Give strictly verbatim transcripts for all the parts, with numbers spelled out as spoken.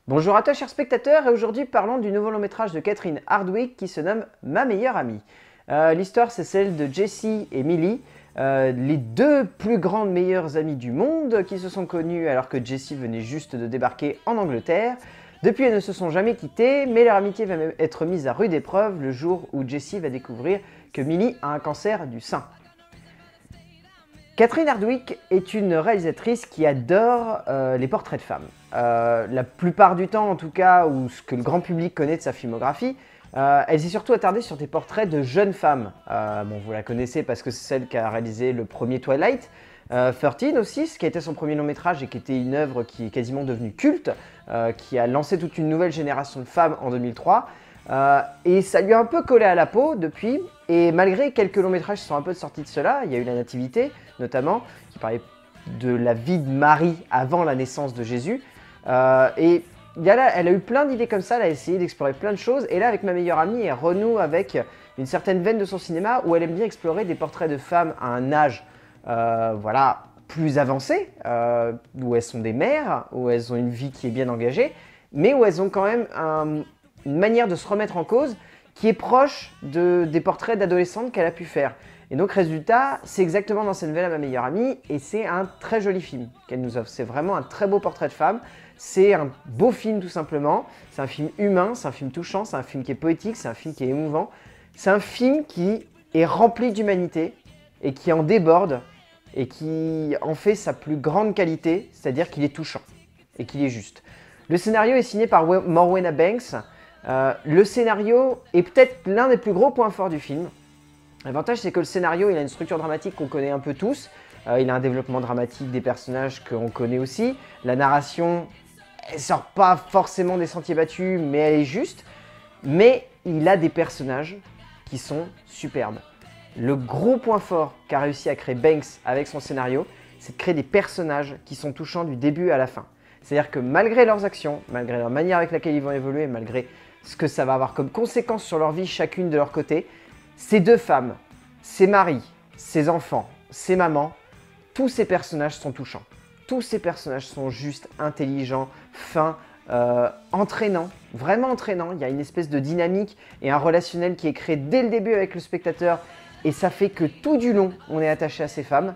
Bonjour à toi chers spectateurs et aujourd'hui parlons du nouveau long métrage de Catherine Hardwicke qui se nomme Ma meilleure amie. Euh, L'histoire c'est celle de Jessie et Millie, euh, les deux plus grandes meilleures amies du monde qui se sont connues alors que Jessie venait juste de débarquer en Angleterre. Depuis elles ne se sont jamais quittées mais leur amitié va même être mise à rude épreuve le jour où Jessie va découvrir que Millie a un cancer du sein. Catherine Hardwicke est une réalisatrice qui adore euh, les portraits de femmes. Euh, la plupart du temps, en tout cas, ou ce que le grand public connaît de sa filmographie, euh, elle s'est surtout attardée sur des portraits de jeunes femmes. Euh, bon, vous la connaissez parce que c'est celle qui a réalisé le premier Twilight, euh, treize aussi, ce qui a été son premier long métrage et qui était une œuvre qui est quasiment devenue culte, euh, qui a lancé toute une nouvelle génération de femmes en deux mille trois. Euh, et ça lui a un peu collé à la peau depuis, et malgré quelques longs métrages qui sont un peu sortis de cela, il y a eu La Nativité notamment, qui parlait de la vie de Marie avant la naissance de Jésus, euh, et il y a là, elle a eu plein d'idées comme ça, elle a essayé d'explorer plein de choses, et là avec Ma meilleure amie, elle renoue avec une certaine veine de son cinéma où elle aime bien explorer des portraits de femmes à un âge, euh, voilà, plus avancé, euh, où elles sont des mères, où elles ont une vie qui est bien engagée, mais où elles ont quand même un une manière de se remettre en cause qui est proche de, des portraits d'adolescentes qu'elle a pu faire. Et donc résultat, c'est exactement dans cette veine à Ma meilleure amie et c'est un très joli film qu'elle nous offre. C'est vraiment un très beau portrait de femme, c'est un beau film tout simplement, c'est un film humain, c'est un film touchant, c'est un film qui est poétique, c'est un film qui est émouvant, c'est un film qui est rempli d'humanité et qui en déborde et qui en fait sa plus grande qualité, c'est-à-dire qu'il est touchant et qu'il est juste. Le scénario est signé par Morwenna Banks. Euh, le scénario est peut-être l'un des plus gros points forts du film. L'avantage c'est que le scénario il a une structure dramatique qu'on connaît un peu tous, euh, il a un développement dramatique des personnages qu'on connaît aussi, la narration elle sort pas forcément des sentiers battus mais elle est juste, mais il a des personnages qui sont superbes. Le gros point fort qu'a réussi à créer Banks avec son scénario, c'est de créer des personnages qui sont touchants du début à la fin. C'est-à-dire que malgré leurs actions, malgré la manière avec laquelle ils vont évoluer, malgré ce que ça va avoir comme conséquence sur leur vie chacune de leur côté, ces deux femmes, ces maris, ces enfants, ces mamans, tous ces personnages sont touchants. Tous ces personnages sont juste intelligents, fins, euh, entraînants, vraiment entraînants. Il y a une espèce de dynamique et un relationnel qui est créé dès le début avec le spectateur et ça fait que tout du long, on est attaché à ces femmes.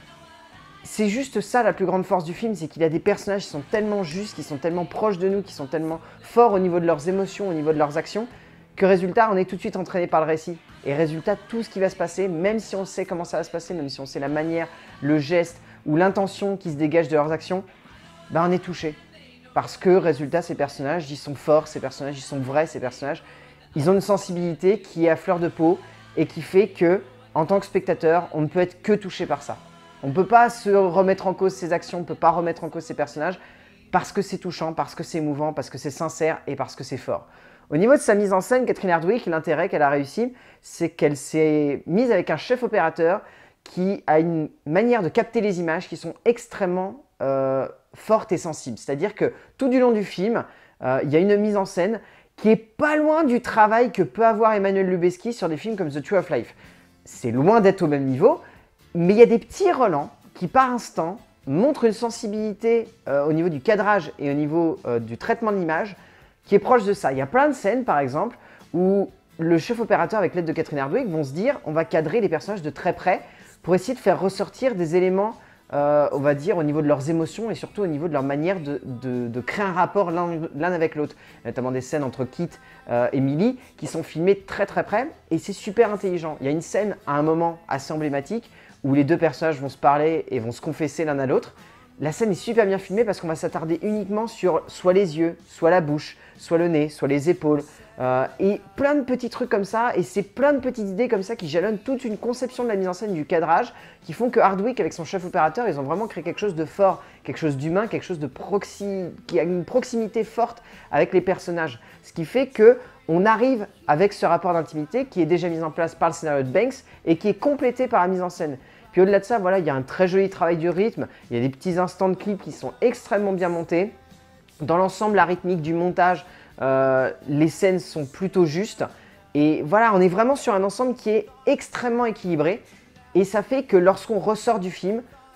C'est juste ça la plus grande force du film, c'est qu'il a des personnages qui sont tellement justes, qui sont tellement proches de nous, qui sont tellement forts au niveau de leurs émotions, au niveau de leurs actions, que résultat, on est tout de suite entraîné par le récit. Et résultat, tout ce qui va se passer, même si on sait comment ça va se passer, même si on sait la manière, le geste ou l'intention qui se dégage de leurs actions, ben on est touché. Parce que résultat, ces personnages, ils sont forts, ces personnages, ils sont vrais, ces personnages, ils ont une sensibilité qui est à fleur de peau et qui fait que, en tant que spectateur, on ne peut être que touché par ça. On ne peut pas se remettre en cause ses actions, on ne peut pas remettre en cause ses personnages parce que c'est touchant, parce que c'est émouvant, parce que c'est sincère et parce que c'est fort. Au niveau de sa mise en scène, Catherine Hardwicke, l'intérêt qu'elle a réussi, c'est qu'elle s'est mise avec un chef opérateur qui a une manière de capter les images qui sont extrêmement euh, fortes et sensibles. C'est-à-dire que tout du long du film, euh, il y a une mise en scène qui est pas loin du travail que peut avoir Emmanuel Lubezki sur des films comme The Tree of Life. C'est loin d'être au même niveau, mais il y a des petits relents qui, par instant, montrent une sensibilité euh, au niveau du cadrage et au niveau euh, du traitement de l'image qui est proche de ça. Il y a plein de scènes, par exemple, où le chef opérateur, avec l'aide de Catherine Hardwicke, vont se dire on va cadrer les personnages de très près pour essayer de faire ressortir des éléments, euh, on va dire, au niveau de leurs émotions et surtout au niveau de leur manière de, de, de créer un rapport l'un avec l'autre. Notamment des scènes entre Kit euh, et Millie qui sont filmées très très près et c'est super intelligent. Il y a une scène à un moment assez emblématique où les deux personnages vont se parler et vont se confesser l'un à l'autre. La scène est super bien filmée parce qu'on va s'attarder uniquement sur soit les yeux, soit la bouche, soit le nez, soit les épaules, euh, et plein de petits trucs comme ça, et c'est plein de petites idées comme ça qui jalonnent toute une conception de la mise en scène du cadrage, qui font que Hardwicke, avec son chef opérateur, ils ont vraiment créé quelque chose de fort, quelque chose d'humain, quelque chose de proxy, qui a une proximité forte avec les personnages. Ce qui fait que on arrive avec ce rapport d'intimité qui est déjà mis en place par le scénario de Banks et qui est complété par la mise en scène. Puis au-delà de ça, voilà, il y a un très joli travail du rythme, il y a des petits instants de clips qui sont extrêmement bien montés. Dans l'ensemble, la rythmique du montage, euh, les scènes sont plutôt justes. Et voilà, on est vraiment sur un ensemble qui est extrêmement équilibré. Et ça fait que lorsqu'on ressort du film,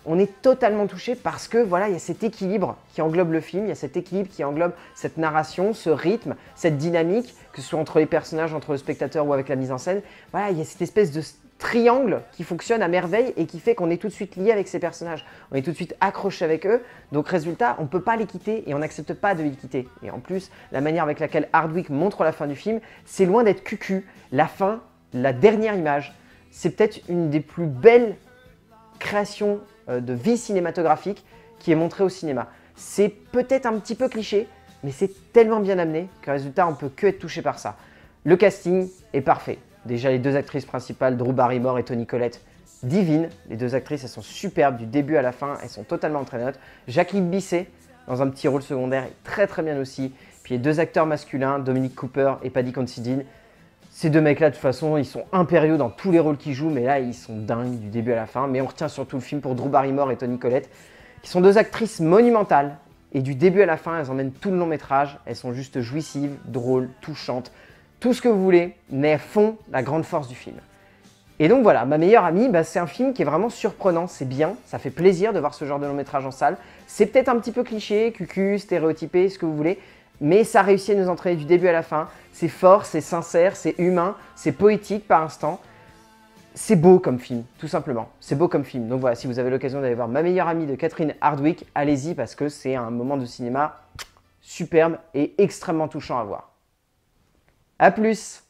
on est totalement touché parce que voilà, il y a cet équilibre qui englobe le film, il y a cet équilibre qui englobe cette narration, ce rythme, cette dynamique, que ce soit entre les personnages, entre le spectateur ou avec la mise en scène. Voilà, il y a cette espèce de triangle qui fonctionne à merveille et qui fait qu'on est tout de suite lié avec ces personnages. On est tout de suite accroché avec eux. Donc résultat, on ne peut pas les quitter et on n'accepte pas de les quitter. Et en plus, la manière avec laquelle Hardwick montre la fin du film, c'est loin d'être cucu. La fin, la dernière image, c'est peut-être une des plus belles créations de vie cinématographique qui est montrée au cinéma. C'est peut-être un petit peu cliché, mais c'est tellement bien amené que résultat, on peut que être touché par ça. Le casting est parfait. Déjà, les deux actrices principales, Drew Barrymore et Toni Collette, divines. Les deux actrices, elles sont superbes du début à la fin, elles sont totalement entraînantes. Jacqueline Bisset, dans un petit rôle secondaire, est très très bien aussi. Puis les deux acteurs masculins, Dominic Cooper et Paddy Considine. Ces deux mecs-là, de toute façon, ils sont impériaux dans tous les rôles qu'ils jouent, mais là, ils sont dingues du début à la fin. Mais on retient surtout le film pour Drew Barrymore et Toni Collette, qui sont deux actrices monumentales. Et du début à la fin, elles emmènent tout le long métrage. Elles sont juste jouissives, drôles, touchantes, tout ce que vous voulez, mais elles font la grande force du film. Et donc voilà, Ma meilleure amie, bah, c'est un film qui est vraiment surprenant, c'est bien, ça fait plaisir de voir ce genre de long métrage en salle. C'est peut-être un petit peu cliché, cucu, stéréotypé, ce que vous voulez, mais ça réussit à nous entraîner du début à la fin. C'est fort, c'est sincère, c'est humain, c'est poétique par instant. C'est beau comme film, tout simplement. C'est beau comme film. Donc voilà, si vous avez l'occasion d'aller voir Ma meilleure amie de Catherine Hardwicke, allez-y parce que c'est un moment de cinéma superbe et extrêmement touchant à voir. A plus!